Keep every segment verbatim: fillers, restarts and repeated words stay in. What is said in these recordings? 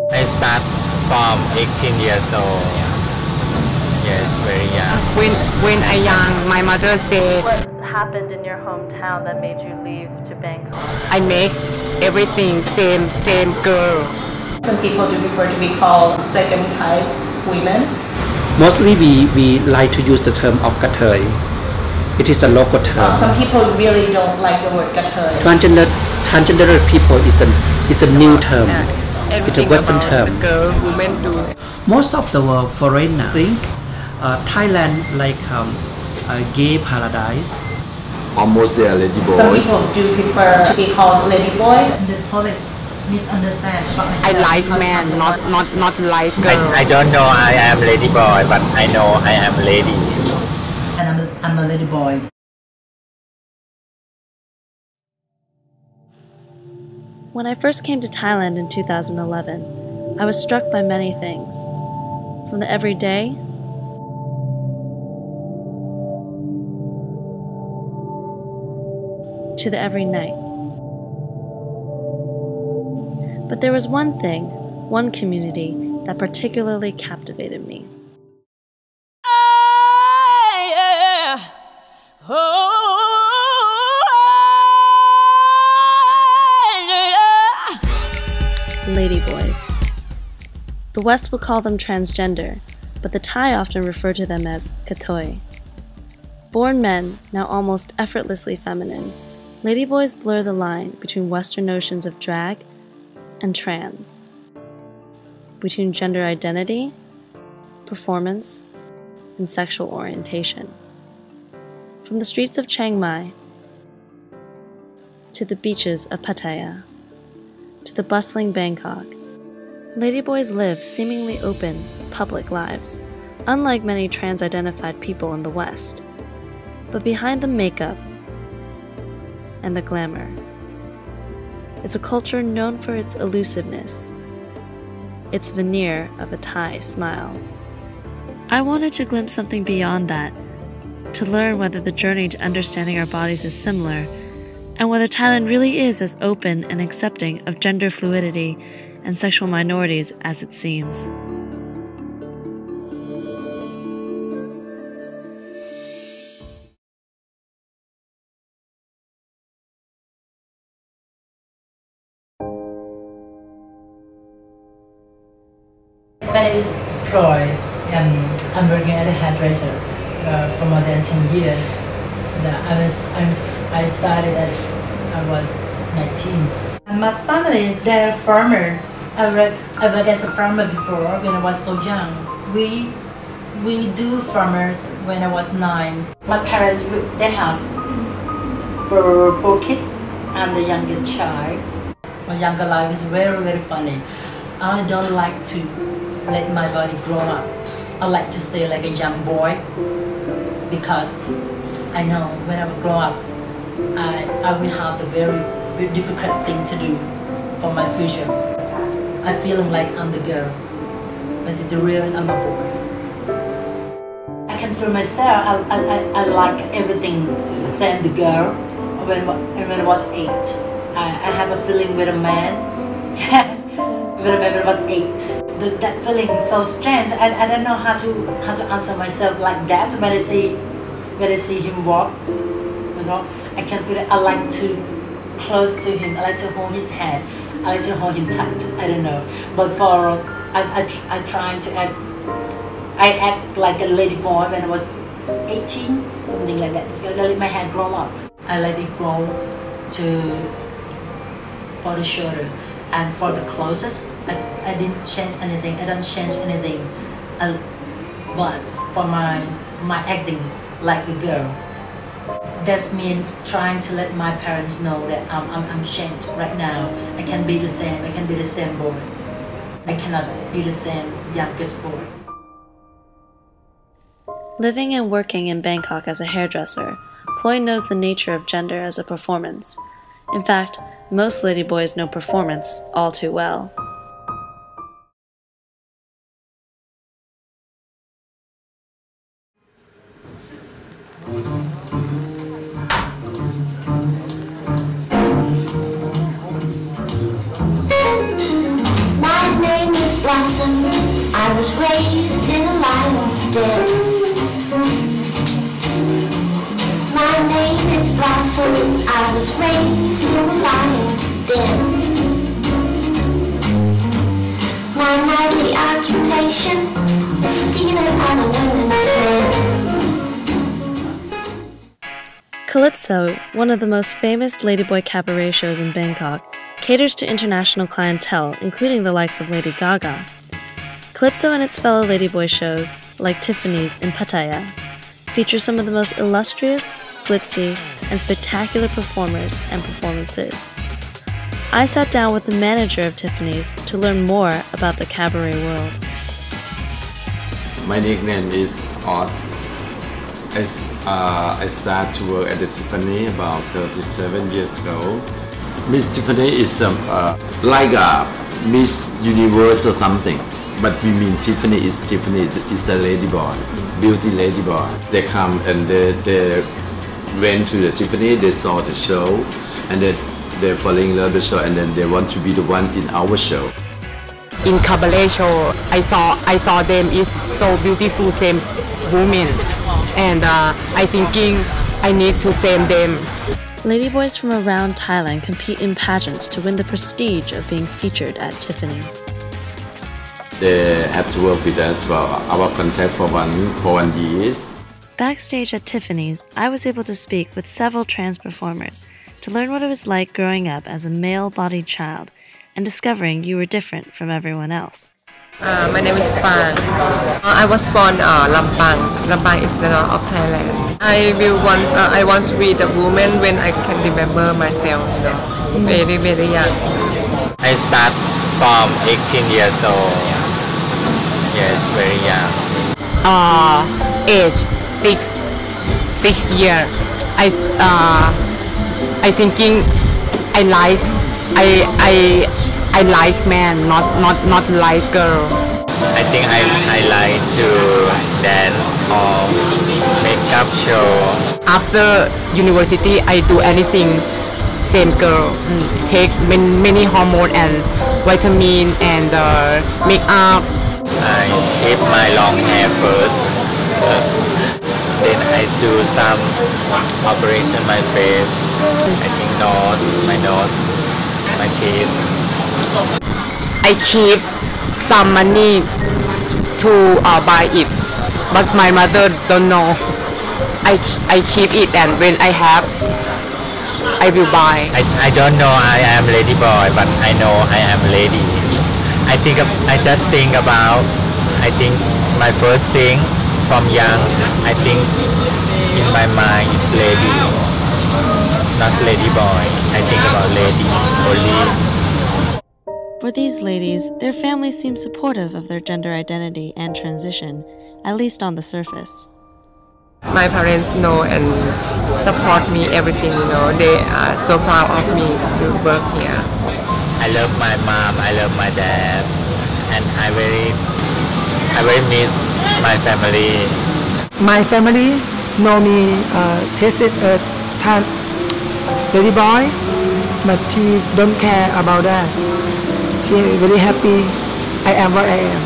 I start from eighteen years old. Yes, very young. When when I young, my mother said, What happened in your hometown that made you leave to Bangkok? I make everything same same girl. Some people do prefer to be called second type women. Mostly we, we like to use the term of kathoey. It is a local term. Some people really don't like the word kathoey. Transgender, transgender people is a, is a new term. It's a Western about term. The girl, women do. Most of the world foreigners think uh, Thailand like um, a gay paradise. Almost they are ladyboys. Some people do prefer to be called ladyboys. The police misunderstand about I myself. like man, not not not like girl. I, I don't know I am lady boy, but I know I am lady. And I'm a, I'm a lady boy. When I first came to Thailand in two thousand eleven, I was struck by many things, from the everyday to the every night. But there was one thing, one community that particularly captivated me. Ladyboys. The West would call them transgender, but the Thai often refer to them as kathoey. Born men, now almost effortlessly feminine, ladyboys blur the line between Western notions of drag and trans, between gender identity, performance, and sexual orientation. From the streets of Chiang Mai to the beaches of Pattaya to the bustling Bangkok, ladyboys live seemingly open, public lives, unlike many trans-identified people in the West. But behind the makeup and the glamour is a culture known for its elusiveness, its veneer of a Thai smile. I wanted to glimpse something beyond that, to learn whether the journey to understanding our bodies is similar, and whether Thailand really is as open and accepting of gender fluidity and sexual minorities as it seems. My name is Ploy. Um, I'm working as a hairdresser uh, for more than ten years. I, was, I'm, I started at I was nineteen. My family, they're farmer. I worked, I worked as a farmer before when I was so young. We we do farmers when I was nine. My parents, they have four, four kids and the youngest child. My younger life is very, very funny. I don't like to let my body grow up. I like to stay like a young boy because I know when I grow up, I, I will have a very, very difficult thing to do for my future. I feel like I'm the girl, but the real I'm a boy. I can feel myself, I, I, I like everything, same the girl. When, when I was eight, I, I have a feeling with a man. When I was eight, the, that feeling so strange. I, I don't know how to how to answer myself like that when I see when I see him walk. You know, I can feel that I like to close to him. I like to hold his hand. I like to hold him tight. I don't know, but for I I I trying to act. I act like a lady boy when I was eighteen, something like that. Because I let my hair grow up. I let it grow to for the shoulder. And for the clothes, I, I didn't change anything. I don't change anything. I, but for my my acting like the girl, that means trying to let my parents know that I'm, I'm, I'm changed right now. I can be the same. I can be the same boy. I cannot be the same youngest boy. Living and working in Bangkok as a hairdresser, Ploy knows the nature of gender as a performance. In fact, most ladyboys know performance all too well. My name is was raised in a lion's den. My name is Blossom. I was raised in a lion's den. My nightly occupation is stealing other women's men. Calypso, one of the most famous ladyboy cabaret shows in Bangkok, caters to international clientele, including the likes of Lady Gaga. Calypso and its fellow ladyboy shows, like Tiffany's in Pattaya, feature some of the most illustrious, glitzy, and spectacular performers and performances. I sat down with the manager of Tiffany's to learn more about the cabaret world. My nickname is Odd. I, uh, I started to work at the Tiffany about thirty-seven years ago. Miss Tiffany is um, uh, like a Miss Universe or something, but we mean Tiffany is Tiffany is a ladyboy, beauty ladyboy. They come and they, they went to the Tiffany, they saw the show, and then they're falling in love with the show, and then they want to be the one in our show. In cabaret show, I saw I saw them is so beautiful, same women, and uh, I thinking I need to same them. Ladyboys from around Thailand compete in pageants to win the prestige of being featured at Tiffany. They have to work with us for our contract for one for one year. Backstage at Tiffany's, I was able to speak with several trans performers to learn what it was like growing up as a male-bodied child and discovering you were different from everyone else. Uh, my name is Fan. Uh, I was born uh, Lampang. Lampang is the north of Thailand. I will want. Uh, I want to be the woman when I can remember myself. You know, very very young. I start from eighteen years old. Yes, very young. Uh, age six, six year. I uh, I thinking I like I I. I like man, not not not like girl. I think I, I like to dance or makeup show. After university, I do anything same girl. Take many, many hormone and vitamin and uh, makeup. I keep my long hair first. Then I do some operation my face. I think nose, my nose, my teeth. I keep some money to uh, buy it, but my mother don't know. I, I keep it, and when I have, I will buy. I, I don't know I am ladyboy, but I know I am lady. I think of, I just think about, I think my first thing from young, I think in my mind is lady, not ladyboy. I think about lady only. For these ladies, their families seem supportive of their gender identity and transition, at least on the surface. My parents know and support me everything, you know. They are so proud of me to work here. I love my mom, I love my dad, and I very, I very miss my family. My family know me uh, tasted a uh, ladyboy, but she don't care about that. She is very happy. I am what I am.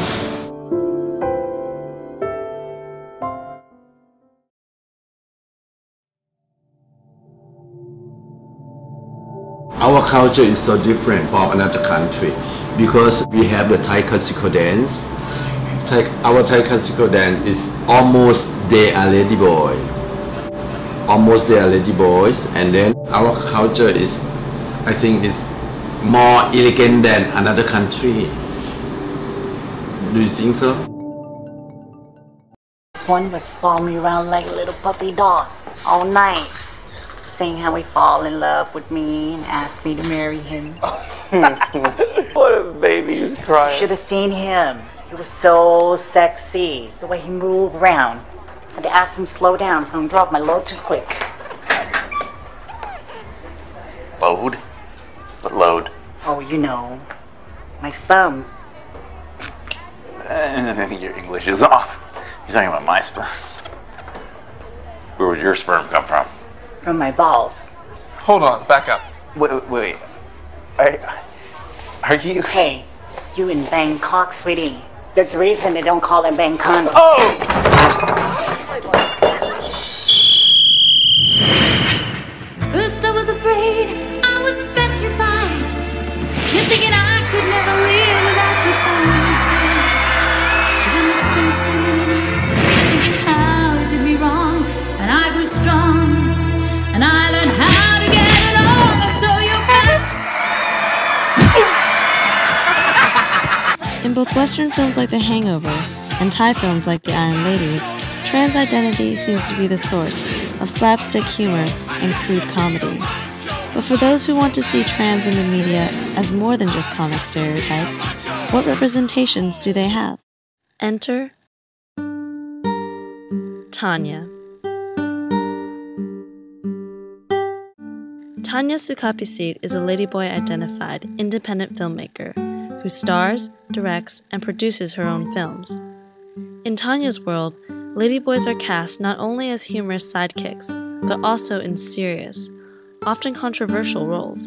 Our culture is so different from another country because we have the Thai classical dance. Thai, our Thai classical dance is almost they are ladyboy. Almost they are ladyboys, and then our culture is, I think, is more elegant than another country. Do you think so? This one was following me around like a little puppy dog all night, saying how he fall in love with me and asked me to marry him. What a baby, he was crying. You should have seen him. He was so sexy, the way he moved around. I had to ask him to slow down so I don't drop my load too quick. Load? What load? Oh, you know, my sperms. I think your English is off. He's talking about my sperm. Where would your sperm come from? From my balls. Hold on, back up. Wait, wait, wait. Are, are you... Hey, you in Bangkok, sweetie. There's a reason they don't call them Bangkok. Oh! First I was afraid, I was petrified, just thinking I could never live without you by my side. Then I spent so many nights thinking how it did me wrong, and I grew strong, and I learned how to get along. So you're back. In both Western films like The Hangover and Thai films like The Iron Ladies, trans identity seems to be the source of slapstick humor and crude comedy. But for those who want to see trans in the media as more than just comic stereotypes, what representations do they have? Enter Tanya. Tanya Sukapisit is a ladyboy-identified independent filmmaker who stars, directs, and produces her own films. In Tanya's world, ladyboys are cast not only as humorous sidekicks, but also in serious, often controversial roles.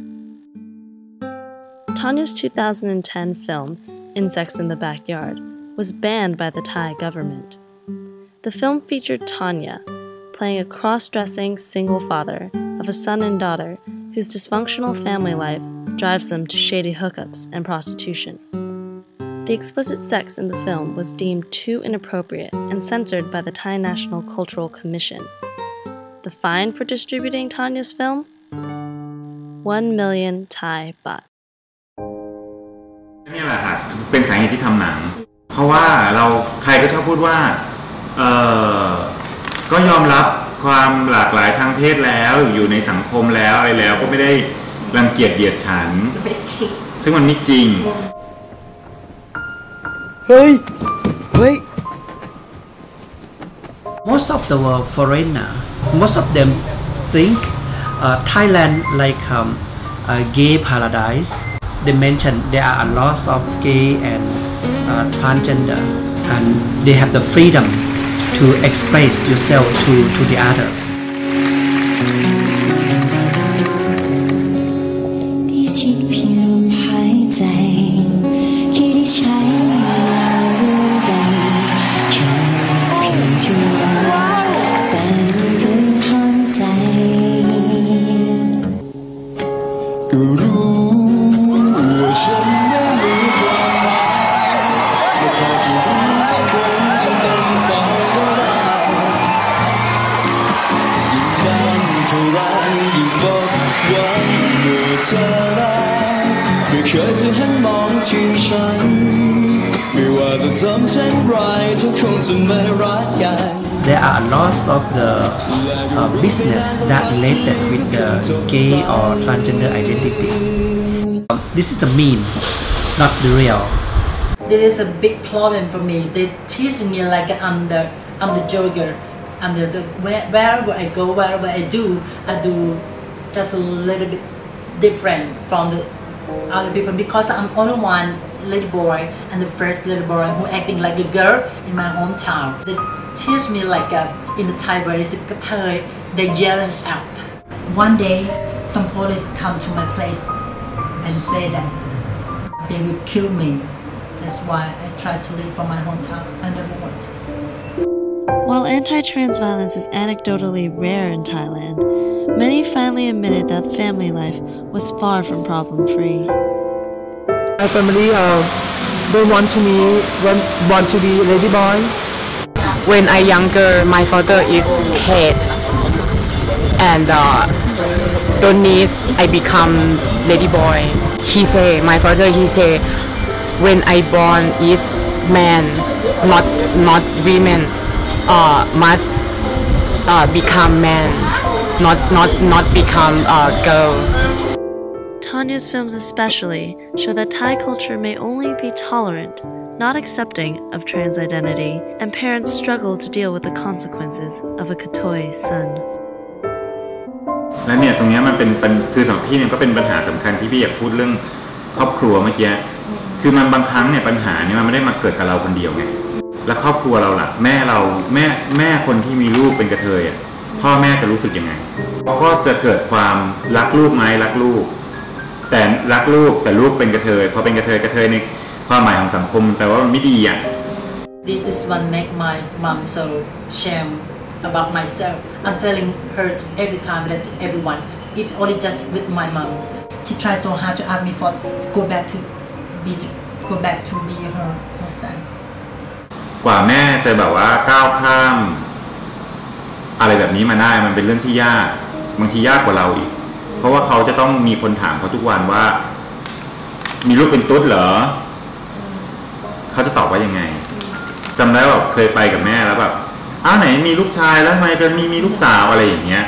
Tanya's two thousand ten film, Insects in the Backyard, was banned by the Thai government. The film featured Tanya playing a cross-dressing single father of a son and daughter whose dysfunctional family life drives them to shady hookups and prostitution. The explicit sex in the film was deemed too inappropriate and censored by the Thai National Cultural Commission. The fine for distributing Tanya's film? one million Thai baht. นี่แหละค่ะเป็นสาเหตุที่ทำหนังเพราะว่าเราใครก็ชอบพูดว่าเอ่อก็ยอมรับความหลากหลายทางเพศแล้วอยู่ในสังคมแล้วอะไรแล้วก็ไม่ได้รังเกียจเหยียดฉันซึ่งมันไม่จริงเฮ้ยเฮ้ย Most of the world foreigner most of them think uh, Thailand like um, a gay paradise. They mention there are a lot of gay and uh, transgender and they have the freedom to express yourself to, to the others. ที่ชิดผิวหายใจที่ได้ใช้เวลาร่วมกันแค่เพียงชั่วแต่ลืมห้ามใจก็รู้ว่าฉันไม่มีความหมายแต่พอจะรู้ว่าคนที่เป็นไปก็ได้ยิ่งนานเท่าไรยิ่งหมดหวังเมื่อเธอรักไม่เคยจะหันมองที่ฉันไม่ว่าจะทำเช่นไรเธอคงจะไม่รักกัน There are a lot of the uh, business that related with the gay or transgender identity. Um, this is the meme, not the real. This is a big problem for me. They teach me like I'm the I'm the joker. I'm the, the where, wherever I go, wherever I do, I do just a little bit different from the other people because I'm only one little boy and the first little boy who acting like a girl in my hometown. They teach me like a, in the Thai word is kathoey. They yelling out. One day, some police come to my place and say that they will kill me. That's why I try to leave from my hometown. I never want to. While anti-trans violence is anecdotally rare in Thailand, many finally admitted that family life was far from problem-free. My family uh, don't want to me want, want to be ladyboy. When I younger, my father is head, and uh, don't need I become ladyboy. He say, my father, he say, when I born is man, not not women, uh, must uh, become man, not not not become a uh, girl. Tanya's films especially show that Thai culture may only be tolerant, not accepting of trans identity, and parents struggle to deal with the consequences of a kathoey son. และเนี่ยตรงนี้มันเป็นคือสำหรับพี่เนี่ยก็เป็นปัญหาสำคัญที่พี่อยากพูดเรื่องครอบครัวเมื่อกี้คือมันบางครั้งเนี่ยปัญหาเนี่ยมันไม่ได้มาเกิดกับเราคนเดียวไงแล้วครอบครัวเราล่ะแม่เราแม่แม่คนที่มีลูกเป็นกระเทยอ่ะพ่อแม่จะรู้สึกยังไงเขาก็จะเกิดความรักลูกไหมรักลูกแต่รักลูกแต่ลูกเป็นกระเทยพอเป็นกระเทยกระเทยในความหมายของสังคมแปลว่ามันไม่ดีอ่ะ This is what make my mom so shame about myself. I'm telling her every time that everyone, it's only just with my mom. She tries so hard to ask me for to go back to be go back to be her, her son. กว่าแม่จะแบบว่าก้าวข้ามอะไรแบบนี้มาได้มันเป็นเรื่องที่ยากบางทียากกว่าเราอีกเพราะว่าเขาจะต้องมีคนถามเขาทุกวันว่ามีลูกเป็นตุ๊ดเหรอเขาจะตอบว่ายังไงจำได้แบบเคยไปกับแม่แล้วแบบอ้าวไหนมีลูกชายแล้วทำไมเป็นมีมีลูกสาวอะไรอย่างเงี้ย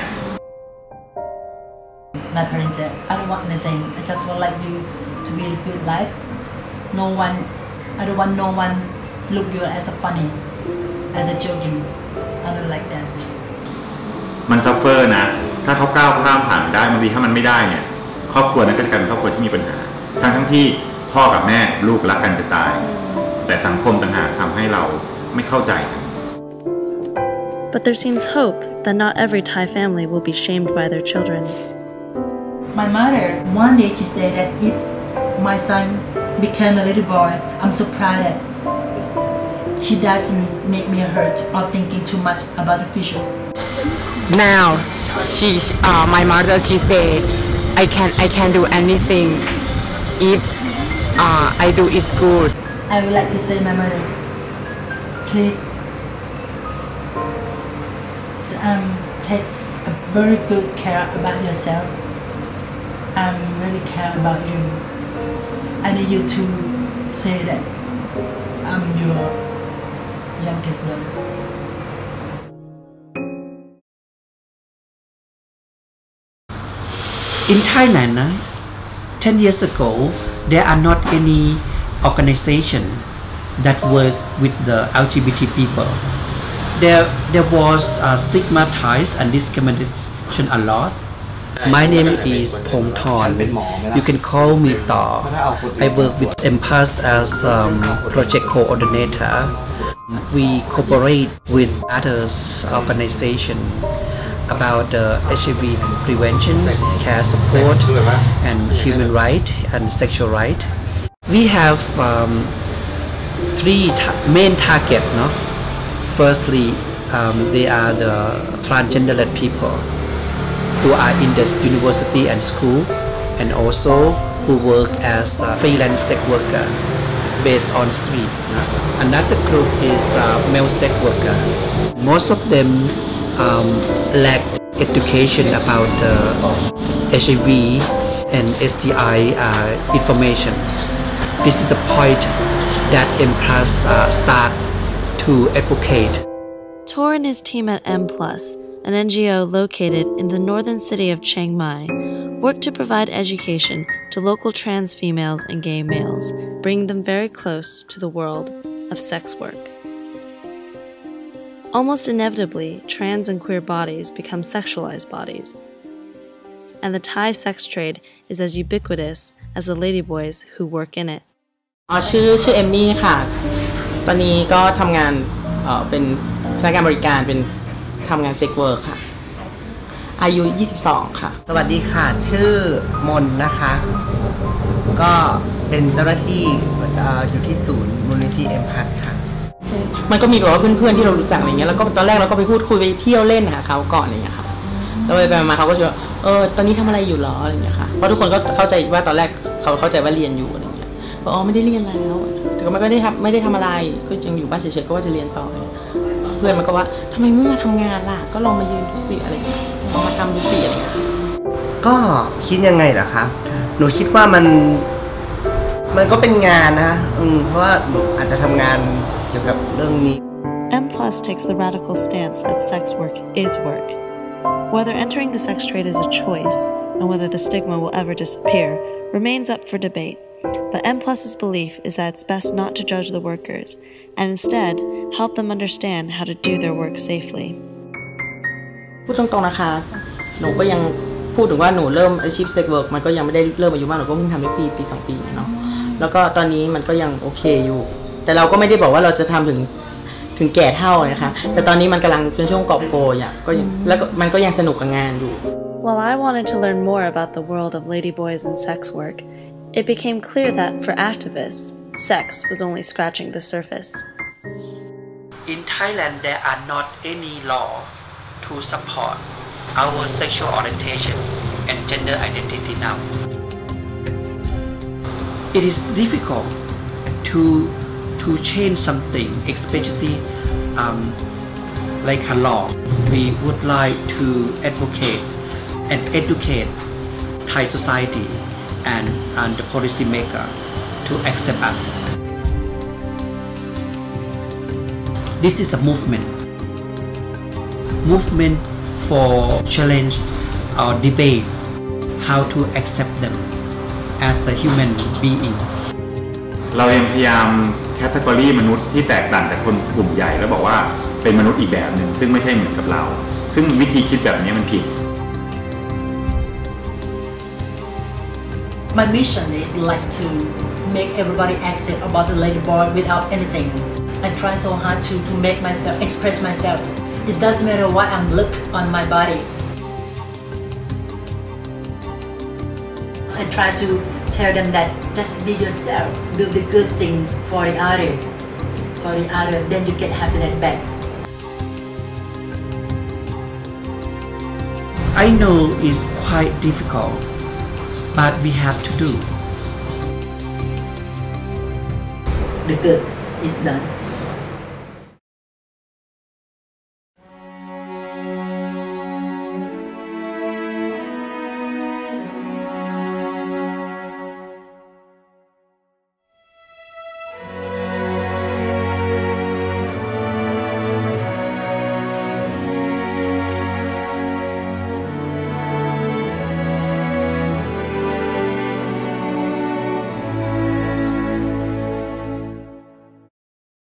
My parents said I don't want anything I just want like you to be a good life no one I don't want no one look you as a funny as a joking I don't like that มันซัฟเฟอร์นะถ้าเขาก้าวข้ามผ่านได้บางทีถ้ามันไม่ได้เนี่ยครอบครัวนั้นก็จะกลายเป็นครอบครัวที่มีปัญหาทั้งทั้งที่พ่อกับแม่ลูกรักกันจะตายแต่สังคมต่างหากทำให้เราไม่เข้าใจกัน But there seems hope that not every Thai family will be shamed by their children. My mother one day she said that if my son became a little boy I'm so proud that she doesn't make me hurt or thinking too much about the future. Now she uh, my mother she say I can I can do anything if uh, I do it good. I would like to say my mother please um, take a very good care about yourself. I really care about you. I need you to say that I'm your youngest daughter. In Thailand, ten years ago, there are not any organization that work with the L G B T people. There, there was uh, stigmatized and discrimination a lot. My name is Pong Thon. You can call me Ta. I work with M P A S as um, project coordinator. We cooperate with others organization about the H I V prevention, care support, and human rights and sexual rights. We have um, three ta main targets. No? Firstly, um, they are the transgendered people who are in the university and school, and also who work as a freelance sex worker based on street. Another group is uh, male sex worker. Most of them um, lack education about uh, H I V and S T I uh, information. This is the point that M P A S uh, start to advocate. Tor and his team at M plus, an N G O located in the northern city of Chiang Mai, work to provide education to local trans females and gay males, bringing them very close to the world of sex work. Almost inevitably, trans and queer bodies become sexualized bodies, and the Thai sex trade is as ubiquitous as the ladyboys who work in it. อ๋อชื่อชื่อเอมมี่ค่ะ ตอนนี้ก็ทำงานเอ่อเป็นพนักงานบริการเป็นทำงานเซ็กเวิร์คค่ะ อายุยี่สิบสองค่ะสวัสดีค่ะชื่อมนนะคะ ก็เป็นเจ้าหน้าที่อยู่ที่ศูนย์มูลนิธิเอ็มพัทค่ะมันก็มีแบบว่าเพื่อนๆที่เรารู้จักอะไรเงี้ยแล้วก็ตอนแรกเราก็ไปพูดคุยไปเที่ยวเล่นหาเขาก่อนอะไรเงี้ยค่ะแล้วไปมาเขาก็จะเออตอนนี้ทำอะไรอยู่หรออะไรเงี้ยค่ะเพราะทุกคนก็เข้าใจว่าตอนแรกเขาเข้าใจว่าเรียนอยู่อะไรเงี้ยบอกอ๋อไม่ได้เรียนแล้วแต่ก็ไม่ได้ทำไม่ได้ทำอะไรก็ยังอยู่บ้านเฉยๆก็ว่าจะเรียนต่อเพื่อนมันก็ว่าทำไมไม่มาทำงานล่ะก็ลองมายืนดูสิอะไรเงี้ยลองมาทำดูสิอะไรเงี้ยก็คิดยังไงล่ะคะหนูคิดว่ามันมันก็เป็นงานนะอืมเพราะว่าหนูอาจจะทำงานเกี่ยวกับเรื่องนี้ M plus takes the radical stance that sex work is work. Whether entering the sex trade is a choice and whether the stigma will ever disappear remains up for debate. But M plus's belief is that it's best not to judge the workers and instead help them understand how to do their work safely. พูดตรงๆนะคะหนูก็ยังพูดถึงว่าหนูเริ่มอาชีพเซ็กเวิร์กมันก็ยังไม่ได้เริ่มอายุมากหนูก็เพิ่งทำได้ปีปีสองปีเนาะแล้วก็ตอนนี้มันก็ยังโอเคอยู่แต่เราก็ไม่ได้บอกว่าเราจะทำถึงถึงแก่เท่านะคะแต่ตอนนี้มันกำลังเป็นช่วงกอบโกยอ่ะก็แล้วมันก็ยังสนุกกับงานอยู่ While I wanted to learn more about the world of ladyboys and sex work, it became clear that for activists, sex was only scratching the surface. In Thailand, there are not any law to support our sexual orientation and gender identity now. It is difficult to to change something, especially um, like a law. We would like to advocate and educate Thai society and, and the policymaker to accept us. This is a movement. Movement for challenge or debate how to accept them as the human being. เรายังพยายามแคตตากรีมนุษย์ที่แตกต่างจากคนกลุ่มใหญ่แล้วบอกว่าเป็นมนุษย์อีกแบบหนึ่งซึ่งไม่ใช่เหมือนกับเราซึ่งวิธีคิดแบบนี้มันผิด My mission is like to make everybody accept about the ladyboy without anything. I try so hard to to make myself express myself. It doesn't matter what I'm look on my body. I try to tell them that just be yourself, do the good thing for the other, for the other, then you get happiness back. I know it's quite difficult, but we have to do. The good is done.